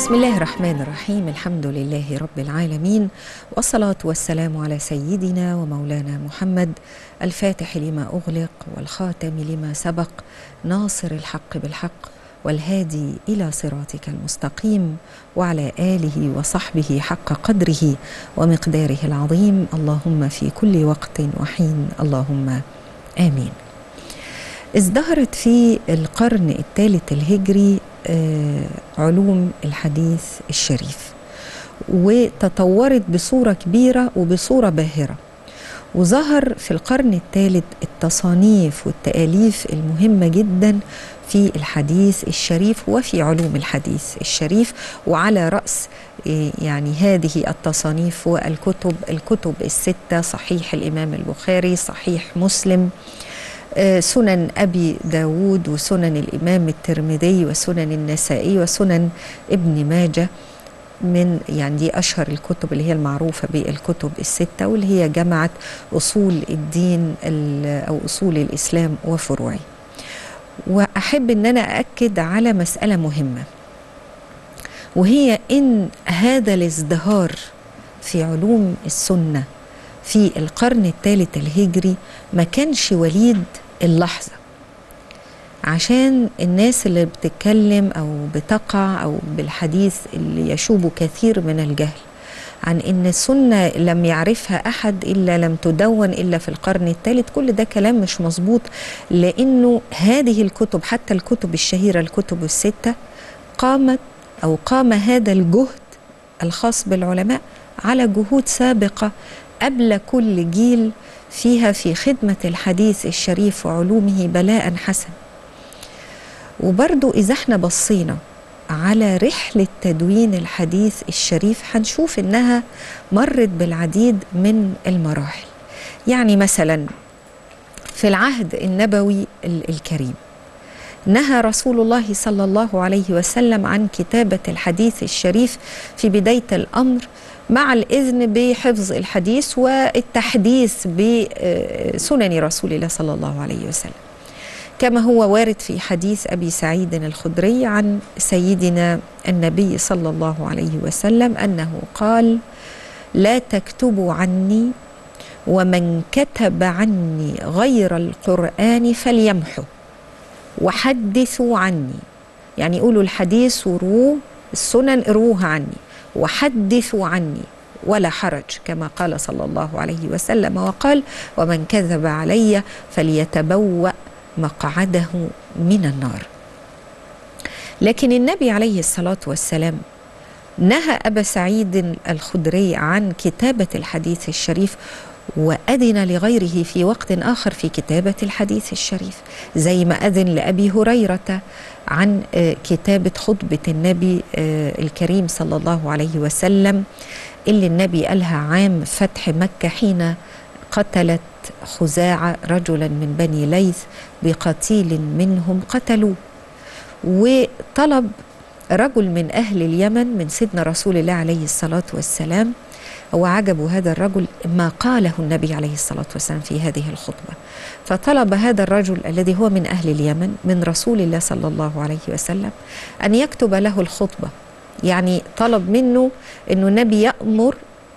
بسم الله الرحمن الرحيم. الحمد لله رب العالمين، والصلاة والسلام على سيدنا ومولانا محمد الفاتح لما أغلق والخاتم لما سبق، ناصر الحق بالحق والهادي إلى صراطك المستقيم، وعلى آله وصحبه حق قدره ومقداره العظيم. اللهم في كل وقت وحين اللهم آمين. ازدهرت في القرن الثالث الهجري علوم الحديث الشريف، وتطورت بصورة كبيرة وبصورة باهرة، وظهر في القرن الثالث التصانيف والتآليف المهمة جدا في الحديث الشريف وفي علوم الحديث الشريف. وعلى رأس يعني هذه التصانيف والكتب الستة: صحيح الإمام البخاري، صحيح مسلم، سنن أبي داود، وسنن الإمام الترمذي، وسنن النسائي، وسنن ابن ماجه. من يعني دي أشهر الكتب اللي هي المعروفة بالكتب الستة، واللي هي جمعت أصول الدين أو أصول الإسلام وفروعه. وأحب أن أنا أأكد على مسألة مهمة، وهي إن هذا الازدهار في علوم السنة في القرن الثالث الهجري ما كانش وليد اللحظة، عشان الناس اللي بتتكلم أو بتقع أو بالحديث اللي يشوب كثير من الجهل عن إن السنة لم يعرفها أحد إلا لم تدون إلا في القرن الثالث. كل ده كلام مش مظبوط، لأنه هذه الكتب حتى الكتب الشهيرة الكتب الستة قام هذا الجهد الخاص بالعلماء على جهود سابقة قبل كل جيل فيها في خدمة الحديث الشريف وعلومه بلاء حسن. وبرضو إذا احنا بصينا على رحلة تدوين الحديث الشريف هنشوف إنها مرت بالعديد من المراحل. يعني مثلا في العهد النبوي الكريم نهى رسول الله صلى الله عليه وسلم عن كتابة الحديث الشريف في بداية الأمر، مع الإذن بحفظ الحديث والتحديث بسنن رسول الله صلى الله عليه وسلم، كما هو وارد في حديث أبي سعيد الخدري عن سيدنا النبي صلى الله عليه وسلم أنه قال: لا تكتبوا عني، ومن كتب عني غير القرآن فليمحو، وحدثوا عني. يعني يقولوا الحديث وروه، السنن اروها عني، وحدثوا عني ولا حرج، كما قال صلى الله عليه وسلم. وقال: ومن كذب علي فليتبوأ مقعده من النار. لكن النبي عليه الصلاة والسلام نهى أبا سعيد الخدري عن كتابة الحديث الشريف، وأذن لغيره في وقت آخر في كتابة الحديث الشريف، زي ما أذن لأبي هريرة عن كتابة خطبة النبي الكريم صلى الله عليه وسلم، اللي النبي قالها عام فتح مكة حين قتلت خزاعة رجلا من بني ليث بقتيل منهم قتلوه. وطلب رجل من أهل اليمن من سيدنا رسول الله عليه الصلاة والسلام، وعجب هذا الرجل ما قاله النبي عليه الصلاة والسلام في هذه الخطبة، فطلب هذا الرجل الذي هو من أهل اليمن من رسول الله صلى الله عليه وسلم أن يكتب له الخطبة. يعني طلب منه أنه النبي يأمر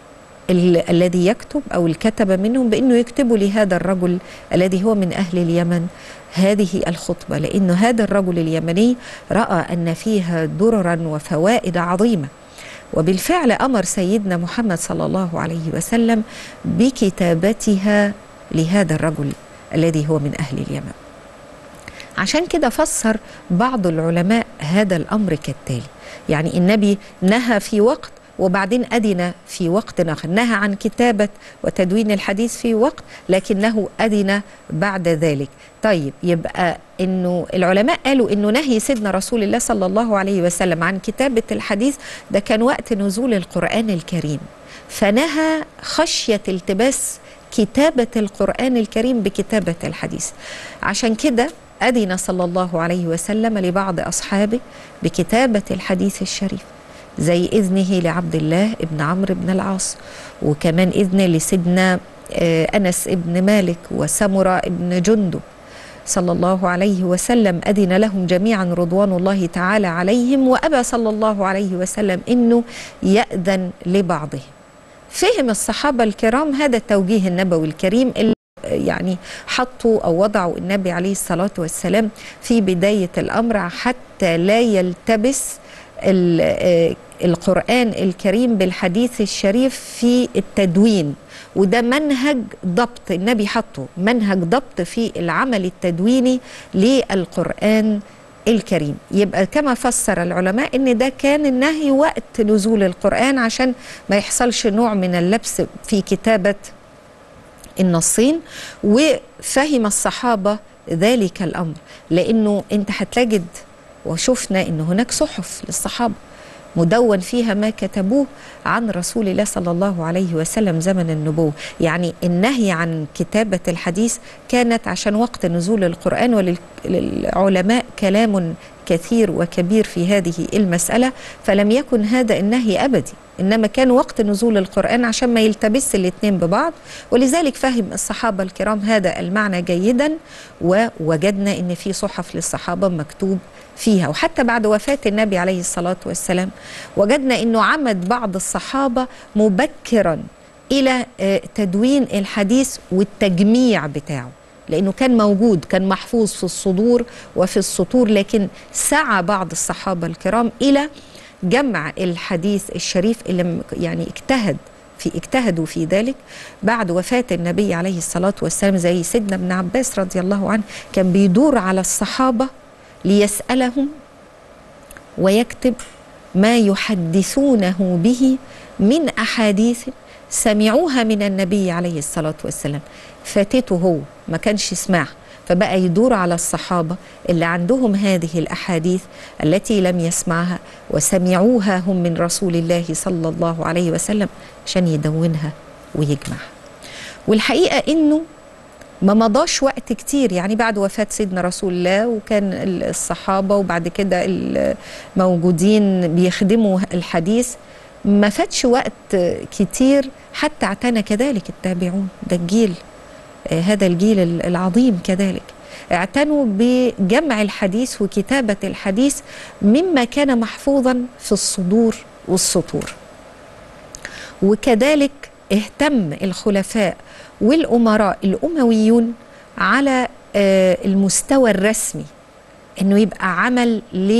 الذي يكتب أو الكتب منهم بأنه يكتبوا لهذا الرجل الذي هو من أهل اليمن هذه الخطبة، لأن هذا الرجل اليمني رأى أن فيها دررا وفوائد عظيمة. وبالفعل أمر سيدنا محمد صلى الله عليه وسلم بكتابتها لهذا الرجل الذي هو من أهل اليمن. عشان كده فسر بعض العلماء هذا الأمر كالتالي: يعني النبي نهى في وقت، وبعدين أذن في وقت آخر. نهى عن كتابة وتدوين الحديث في وقت، لكنه أذن بعد ذلك. طيب، يبقى إنه العلماء قالوا إنه نهي سيدنا رسول الله صلى الله عليه وسلم عن كتابة الحديث ده كان وقت نزول القرآن الكريم، فنهى خشية التباس كتابة القرآن الكريم بكتابة الحديث. عشان كده أذن صلى الله عليه وسلم لبعض أصحابه بكتابة الحديث الشريف، زي إذنه لعبد الله ابن عمرو بن العاص، وكمان إذن لسيدنا أنس ابن مالك وسمرة ابن جندب صلى الله عليه وسلم أذن لهم جميعا رضوان الله تعالى عليهم، وأبى صلى الله عليه وسلم إنه يأذن لبعضهم. فهم الصحابة الكرام هذا التوجيه النبوي الكريم اللي يعني حطوا أو وضعوا النبي عليه الصلاة والسلام في بداية الأمر حتى لا يلتبس القرآن الكريم بالحديث الشريف في التدوين. وده منهج ضبط النبي حطه، منهج ضبط في العمل التدويني للقرآن الكريم. يبقى كما فسر العلماء ان ده كان النهي وقت نزول القرآن عشان ما يحصلش نوع من اللبس في كتابة النصين. وفهم الصحابة ذلك الأمر، لأنه أنت هتجد وشفنا أن هناك صحف للصحابة مدون فيها ما كتبوه عن رسول الله صلى الله عليه وسلم زمن النبوة. يعني النهي عن كتابة الحديث كانت عشان وقت نزول القرآن، وللعلماء كلام كثير وكبير في هذه المسألة، فلم يكن هذا النهي أبدي، إنما كان وقت نزول القرآن عشان ما يلتبس الاثنين ببعض. ولذلك فهم الصحابة الكرام هذا المعنى جيدا، ووجدنا إن في صحف للصحابة مكتوب فيها. وحتى بعد وفاة النبي عليه الصلاة والسلام وجدنا إنه عمد بعض الصحابة مبكرا إلى تدوين الحديث والتجميع بتاعه، لأنه كان موجود، كان محفوظ في الصدور وفي السطور، لكن سعى بعض الصحابة الكرام إلى جمع الحديث الشريف اللي يعني اجتهدوا في ذلك بعد وفاة النبي عليه الصلاة والسلام. زي سيدنا ابن عباس رضي الله عنه كان بيدور على الصحابة ليسألهم ويكتب ما يحدثونه به من أحاديث سمعوها من النبي عليه الصلاة والسلام، فاتته هو ما كانش يسمعها، فبقى يدور على الصحابة اللي عندهم هذه الأحاديث التي لم يسمعها وسمعوها هم من رسول الله صلى الله عليه وسلم عشان يدونها ويجمعها. والحقيقة إنه ما مضاش وقت كتير، يعني بعد وفاة سيدنا رسول الله وكان الصحابة وبعد كده الموجودين بيخدموا الحديث، ما فاتش وقت كتير حتى اعتنى كذلك التابعون. ده الجيل، هذا الجيل العظيم كذلك اعتنوا بجمع الحديث وكتابة الحديث مما كان محفوظا في الصدور والسطور. وكذلك اهتم الخلفاء والأمراء الأمويون على المستوى الرسمي انه يبقى عمل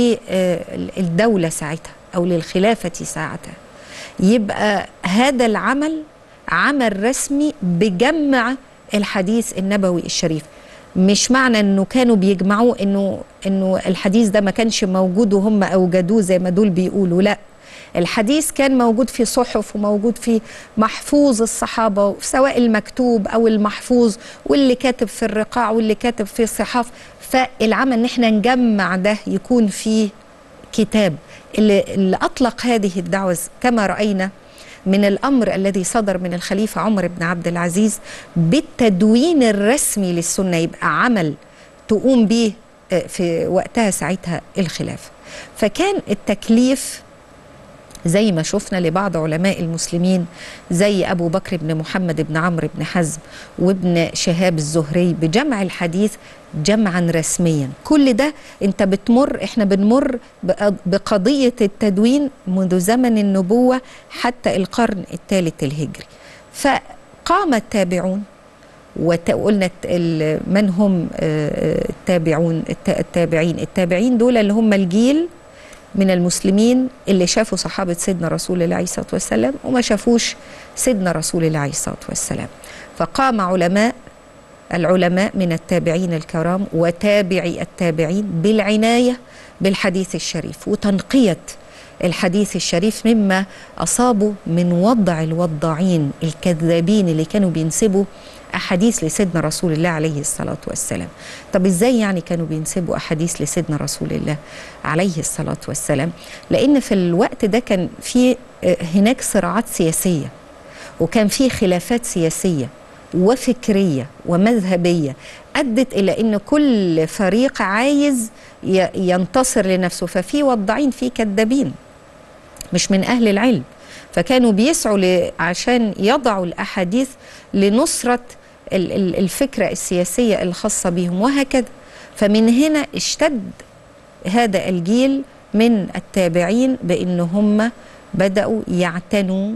للدولة ساعتها او للخلافة ساعتها، يبقى هذا العمل عمل رسمي بجمع الحديث النبوي الشريف. مش معنى انه كانوا بيجمعوه انه الحديث ده ما كانش موجود وهم اوجدوه زي ما دول بيقولوا، لا، الحديث كان موجود في صحف وموجود في محفوظ الصحابة، سواء المكتوب او المحفوظ، واللي كاتب في الرقاع واللي كاتب في الصحاف. فالعمل ان احنا نجمع ده يكون في كتاب. اللي اطلق هذه الدعوة كما رأينا من الأمر الذي صدر من الخليفة عمر بن عبد العزيز بالتدوين الرسمي للسنة، يبقى عمل تقوم به في وقتها ساعتها الخلافة. فكان التكليف زي ما شفنا لبعض علماء المسلمين زي أبو بكر بن محمد بن عمرو بن حزم وابن شهاب الزهري بجمع الحديث جمعا رسميا. كل ده احنا بنمر بقضية التدوين منذ زمن النبوة حتى القرن الثالث الهجري. فقام التابعون، وقلنا من هم التابعين دول اللي هم الجيل من المسلمين اللي شافوا صحابة سيدنا رسول الله عليه الصلاة والسلام وما شافوش سيدنا رسول الله عليه الصلاة والسلام. فقام العلماء من التابعين الكرام وتابعي التابعين بالعناية بالحديث الشريف وتنقية الحديث الشريف مما أصابوا من وضع الوضاعين الكذابين اللي كانوا بينسبوا أحاديث لسيدنا رسول الله عليه الصلاة والسلام. طب إزاي يعني كانوا بينسبوا أحاديث لسيدنا رسول الله عليه الصلاة والسلام؟ لأن في الوقت ده كان في هناك صراعات سياسية، وكان في خلافات سياسية وفكرية ومذهبية أدت إلى أن كل فريق عايز ينتصر لنفسه، ففي وضاعين، في كذابين مش من أهل العلم، فكانوا بيسعوا عشان يضعوا الأحاديث لنصرة الفكرة السياسية الخاصة بهم، وهكذا. فمن هنا اشتد هذا الجيل من التابعين بأن هم بدأوا يعتنوا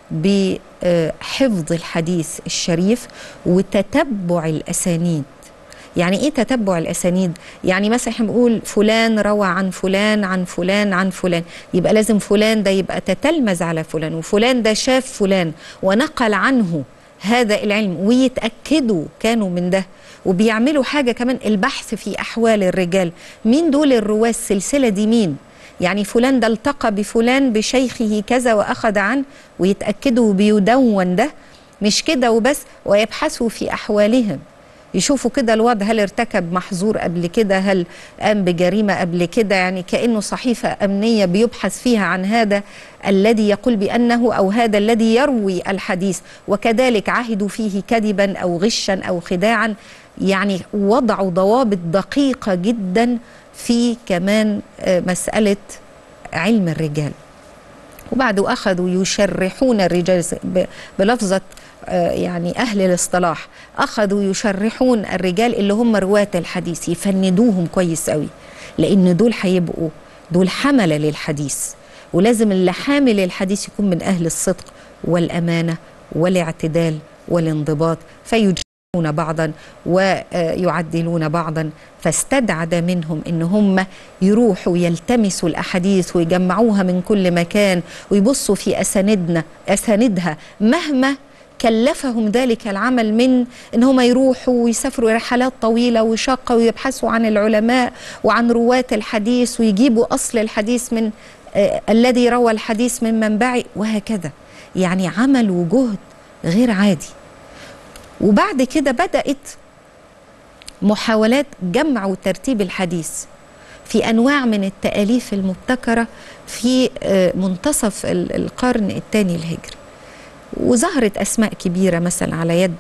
بحفظ الحديث الشريف وتتبع الأسانيد. يعني ايه تتبع الأسانيد؟ يعني مثلا احنا بنقول فلان روى عن فلان عن فلان عن فلان، يبقى لازم فلان ده يبقى تتلمذ على فلان، وفلان ده شاف فلان ونقل عنه هذا العلم، ويتأكدوا كانوا من ده. وبيعملوا حاجة كمان، البحث في أحوال الرجال، مين دول الرواة، السلسلة دي مين، يعني فلان ده التقى بفلان بشيخه كذا وأخذ عنه، ويتأكدوا بيدون ده. مش كده وبس، ويبحثوا في أحوالهم، يشوفوا كده الوضع، هل ارتكب محظور قبل كده، هل قام بجريمة قبل كده، يعني كأنه صحيفة أمنية بيبحث فيها عن هذا الذي يقول بأنه أو هذا الذي يروي الحديث، وكذلك عهدوا فيه كذبا أو غشا أو خداعا. يعني وضعوا ضوابط دقيقة جدا في كمان مسألة علم الرجال. وبعد أخذوا يشرحون الرجال بلفظة يعني أهل الاصطلاح، أخذوا يشرحون الرجال اللي هم رواة الحديث، يفندوهم كويس قوي، لأن دول هيبقوا دول حملة للحديث، ولازم اللي حامل الحديث يكون من أهل الصدق والأمانة والاعتدال والانضباط، فيجرحون بعضا ويعدلون بعضا. فاستدعى منهم ان هم يروحوا يلتمسوا الاحاديث ويجمعوها من كل مكان ويبصوا في اساندها، مهما كلفهم ذلك العمل من ان هم يروحوا ويسافروا رحلات طويله وشاقه ويبحثوا عن العلماء وعن رواة الحديث ويجيبوا اصل الحديث من الذي روى الحديث من منبعه، وهكذا. يعني عملوا جهد غير عادي. وبعد كده بدأت محاولات جمع وترتيب الحديث في أنواع من التأليف المبتكرة في منتصف القرن الثاني الهجري، وظهرت أسماء كبيرة مثلا على يد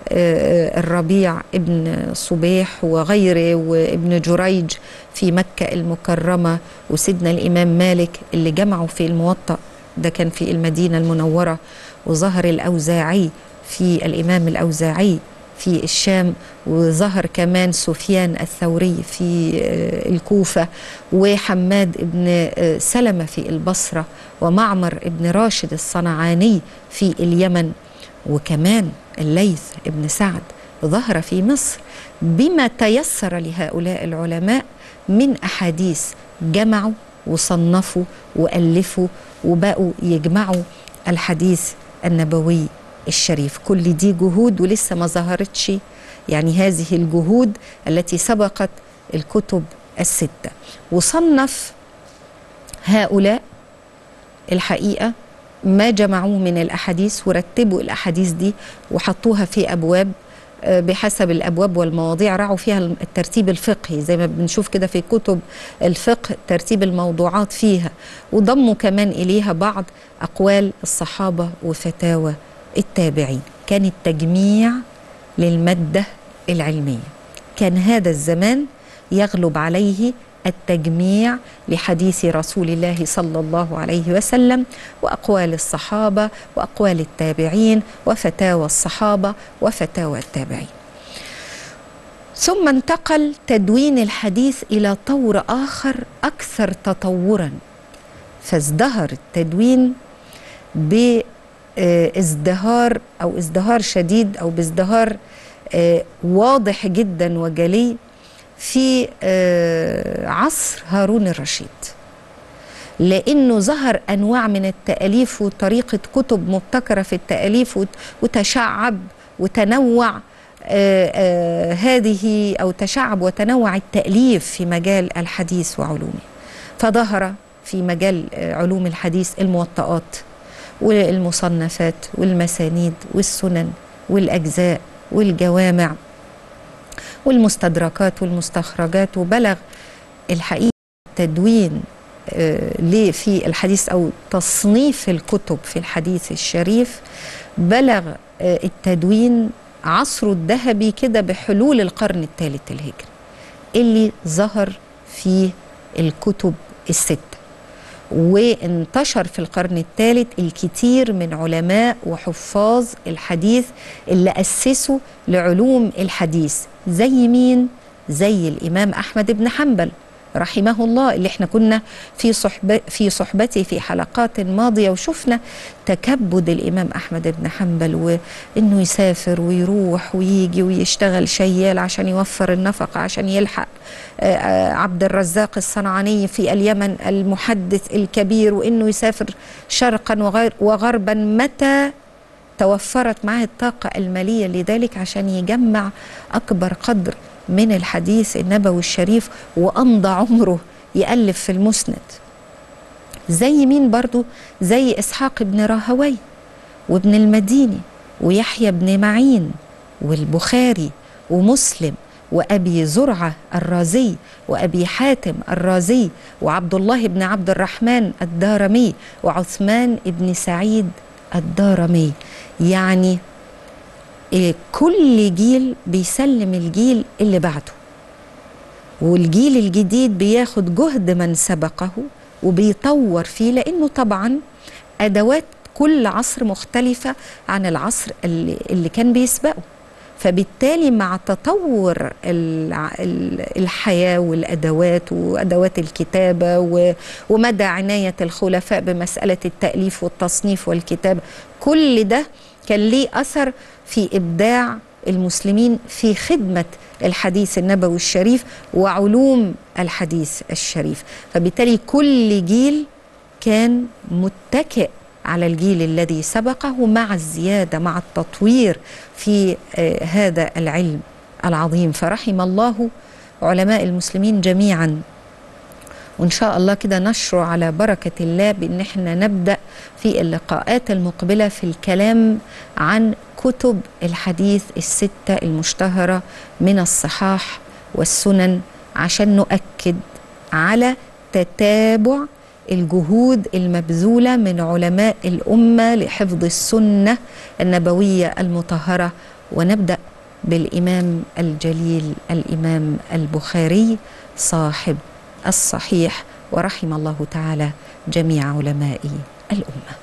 الربيع ابن صبيح وغيره، وابن جريج في مكة المكرمة، وسيدنا الإمام مالك اللي جمعوا في الموطأ، ده كان في المدينة المنورة، وظهر الأوزاعي في الإمام الأوزاعي في الشام، وظهر كمان سفيان الثوري في الكوفة، وحماد ابن سلمة في البصرة، ومعمر ابن راشد الصنعاني في اليمن، وكمان الليث ابن سعد ظهر في مصر. بما تيسر لهؤلاء العلماء من أحاديث جمعوا وصنفوا وألفوا وبقوا يجمعوا الحديث النبوي الشريف. كل دي جهود ولسه ما ظهرتش، يعني هذه الجهود التي سبقت الكتب الستة. وصنف هؤلاء الحقيقة ما جمعوه من الأحاديث، ورتبوا الأحاديث دي وحطوها في أبواب بحسب الأبواب والمواضيع، رعوا فيها الترتيب الفقهي زي ما بنشوف كده في كتب الفقه، ترتيب الموضوعات فيها، وضموا كمان إليها بعض أقوال الصحابة وفتاوى التابعين. كان التجميع للمادة العلمية، كان هذا الزمان يغلب عليه التجميع لحديث رسول الله صلى الله عليه وسلم، وأقوال الصحابة وأقوال التابعين وفتاوى الصحابة وفتاوى التابعين. ثم انتقل تدوين الحديث إلى طور آخر أكثر تطورا، فازدهر التدوين بازدهار أو ازدهار شديد أو بازدهار واضح جدا وجلي في عصر هارون الرشيد، لأنه ظهر أنواع من التأليف وطريقة كتب مبتكرة في التأليف، وتشعب وتنوع هذه أو تشعب وتنوع التأليف في مجال الحديث وعلومه. فظهر في مجال علوم الحديث الموطئات والمصنفات والمسانيد والسنن والأجزاء والجوامع والمستدركات والمستخرجات، وبلغ الحقيقة التدوين في الحديث أو تصنيف الكتب في الحديث الشريف، بلغ التدوين عصره الذهبي كده بحلول القرن الثالث الهجري، اللي ظهر فيه الكتب الستة، وانتشر في القرن الثالث الكثير من علماء وحفاظ الحديث اللي أسسوا لعلوم الحديث، زي مين؟ زي الإمام أحمد بن حنبل رحمه الله، اللي احنا كنا في صحبته في حلقات ماضية، وشفنا تكبد الإمام أحمد بن حنبل، وإنه يسافر ويروح ويجي ويشتغل شيال عشان يوفر النفقة عشان يلحق عبد الرزاق الصنعاني في اليمن المحدث الكبير، وإنه يسافر شرقا وغربا متى توفرت معه الطاقة المالية لذلك عشان يجمع أكبر قدر من الحديث النبوي الشريف، وأمضى عمره يألف في المسند. زي مين برضو؟ زي إسحاق بن راهوي وابن المديني ويحيى بن معين والبخاري ومسلم وأبي زرعة الرازي وأبي حاتم الرازي وعبد الله بن عبد الرحمن الدارمي وعثمان بن سعيد الدارمي. يعني كل جيل بيسلم الجيل اللي بعده، والجيل الجديد بياخد جهد من سبقه وبيطور فيه، لأنه طبعا أدوات كل عصر مختلفة عن العصر اللي كان بيسبقه. فبالتالي مع تطور الحياة والأدوات وأدوات الكتابة ومدى عناية الخلفاء بمسألة التأليف والتصنيف والكتابة، كل ده كان ليه أثر في إبداع المسلمين في خدمة الحديث النبوي الشريف وعلوم الحديث الشريف. فبالتالي كل جيل كان متكئ على الجيل الذي سبقه مع الزيادة مع التطوير في هذا العلم العظيم. فرحم الله علماء المسلمين جميعا. وإن شاء الله كده نشرع على بركة الله بأن احنا نبدأ في اللقاءات المقبلة في الكلام عن كتب الحديث الستة المشتهرة من الصحاح والسنن، عشان نؤكد على تتابع الجهود المبذولة من علماء الأمة لحفظ السنة النبوية المطهرة. ونبدأ بالإمام الجليل الإمام البخاري صاحب الصحيح، ورحم الله تعالى جميع علماء الأمة.